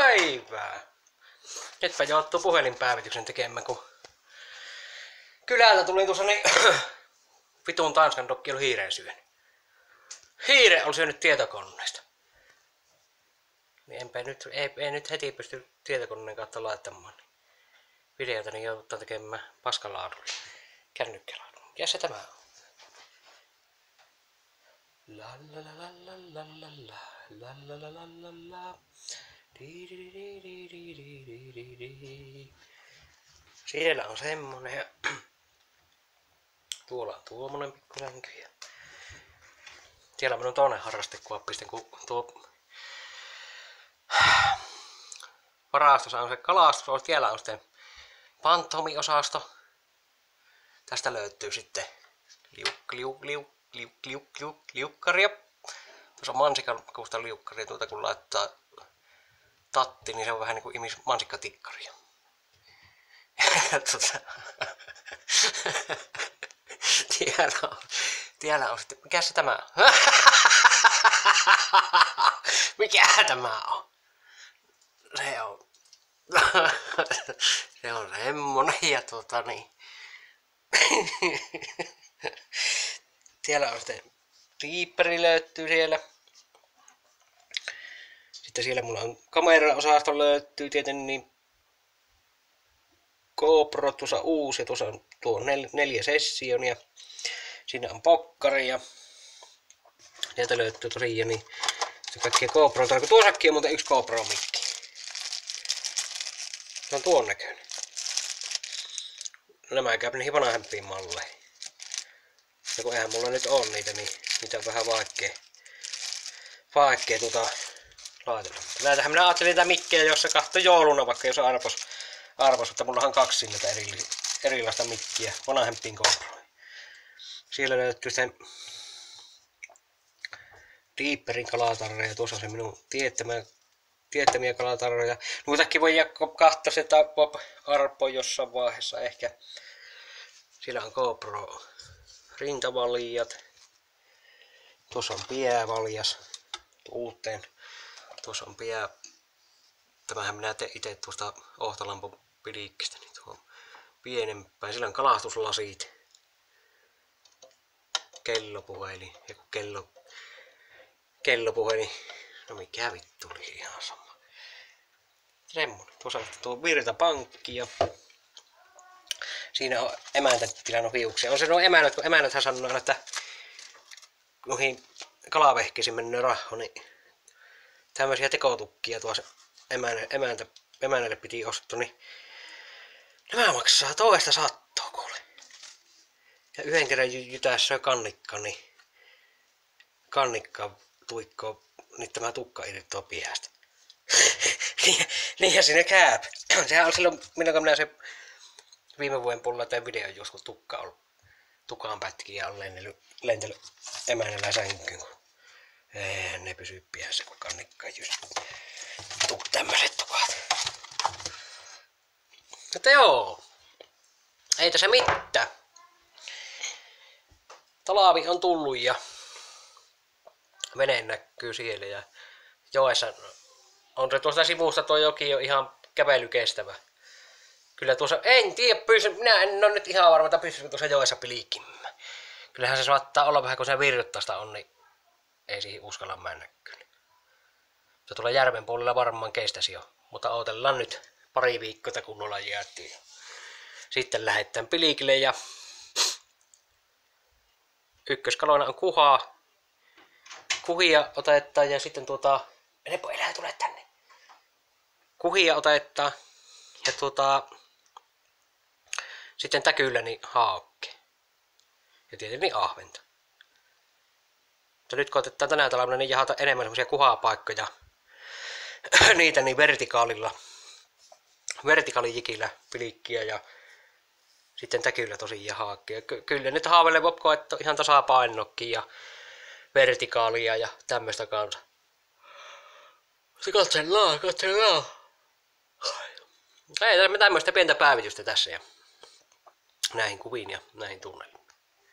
päivää! Nytpä joutuu puhelinpäivityksen tekemään, kun kylältä tuli tuossa niin vitun Tanskan dokki oli hiireen syönyt. Hiire on syönyt tietokoneesta. Niin ei nyt heti pysty tietokoneen kautta laittamaan videota, niin joutuu tekemään paskalaadulla, kännykälaadulla. Mikä se tämä on? La la la la la la la la la la la la la. Siellä on semmonen ja tuolla on tuommoinen pikkulänky ja siellä on minun toinen harrastekuoppisten, kun tuo varastossa on se kalastus, siellä on sitten pantomiosasto. Tästä löytyy sitten liukkaria. Tuossa on mansikanmakuista liukkaria, kun laittaa tatti, niin se on vähän niin kuin imis mansikkatikkaria. Tiellä on sitten, mikä se tämä on? Mikä tämä on? Se on semmonen ja niin. Siellä on sitten riipperi löytyy siellä. Sitten siellä mulla on kameraosasto löytyy tietenkin niin GoPro tuossa uusi ja tuossa on tuo 4 sessionia. Siinä on pokkari ja sieltä löytyy tosiaan niin se kaikkia GoProita. Tuossakin on muuten yksi GoPro-mikki. Se on tuon näköinen. Nämä käyvät niihin vanhempiin malleihin. Ja kun eihän mulla nyt ole niitä, niin niitä on vähän vaikea laitella. Näitähän minä ajattelin tätä mikkejä, jossa kahto jouluna, vaikka jos arvos, että mullahan 2 näitä erilaista mikkiä vanhempiin GoProihin. Siellä löytyy sitten Deeperin kalatarreja, tuossa on se minun tiettämiä kalatarroja. Muitakin voi katsoa sitä Bob Arpo jossain vaiheessa ehkä. Siellä on GoPro rintavalijat. Tuossa on pievaljas uuteen. Tuossa on tämähän minä tein itse tuosta ohtolampun pilikkistä, niin tuo on pienempään. Sillä on kalastuslasit, kellopuhelin, kellopuhelin, no mikä vittu oli ihan sama. Semmonen. Tuossa on tuo virtapankki ja siinä on emäntä tilannut hiuksia. On se nuo emännät, kun emännäthän sanoo, että noihin kalavehkeisiin mennyt raho, niin tämmöisiä tekotukkia tuossa emännälle piti ostaa, niin nämä maksaa toista sattoa kuule. Ja yhden kerran jytässä kannikka, niin kannikka tuikkoo, niin tämä tukka irtoaa piästä. Niinhän sinne käyp. Sehän on silloin, minä se viime vuoden puolella tein videon just, kun tukka on tukaan pätkiä ja on lentellyt emännällä sänkyyn. Eihän ne pysy piässä, kun kannikka just tämmöiset tukat. Mutta joo, ei tässä mitään. Talvi on tullut ja vene näkyy siellä ja joessa on se tuosta sivusta tuo joki on ihan kävelykestävä. Kyllä tuossa, en tiedä, minä en ole nyt ihan varma, että pystyisikö tuossa joessa piliikkimään. Kyllähän se saattaa olla vähän, kun se virtaista on, niin ei siihen uskalla mennä kyllä. Se tuolla järven puolella varmaan kestäisi jo, mutta odotellaan nyt pari viikkoa kunnolla jäättyy. Sitten lähdetään piliikille ja ykköskalona on kuhia otetaan ja sitten Repo, elää tule tänne. Kuhia otetaan ja sitten täkyllä niin haakke. Ja tietenkin niin ahventa. Mutta nyt kun otetaan tänä talvena niin jahata enemmän semmosia kuhapaikkoja. Niitä niin vertikaalijikillä pilikkiä ja sitten täkyllä tosiaan haakkia. Kyllä nyt haavelle voi koettaa ihan tasapainokkin ja vertikaalia ja tämmöistä kanssa. Se katsellaan. Ei tämmöistä pientä päivitystä tässä ja näihin kuviin ja näihin tunnelmiin.